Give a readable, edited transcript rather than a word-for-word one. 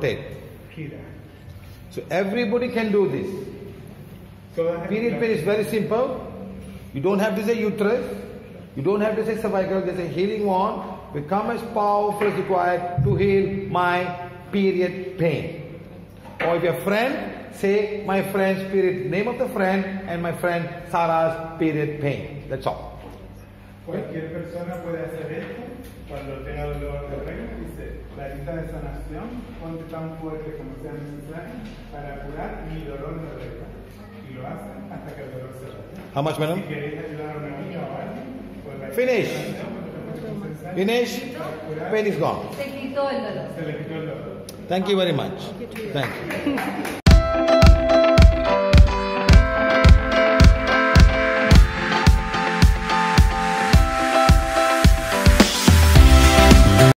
rotate. So everybody can do this. Period pain is very simple. You don't have to say uterus. You don't have to say cervical. There's a healing wand. Become as powerful as required to heal my period pain. Or if your friend, say my friend's period, name of the friend, and my friend Sarah's period pain. That's all. Cualquier persona puede hacer esto cuando tenga dolor de regla. Dice, la lista de sanación, ponte tan fuerte como sea necesario para curar mi dolor de regla. Y lo hacen hasta que el dolor se vaya. How much, madam? Si queréis ayudar a una amiga o a alguien, pues la Finish. Finish. Pain is gone. Se quitó el dolor. Se le quitó el dolor. Thank you very much. Thank you.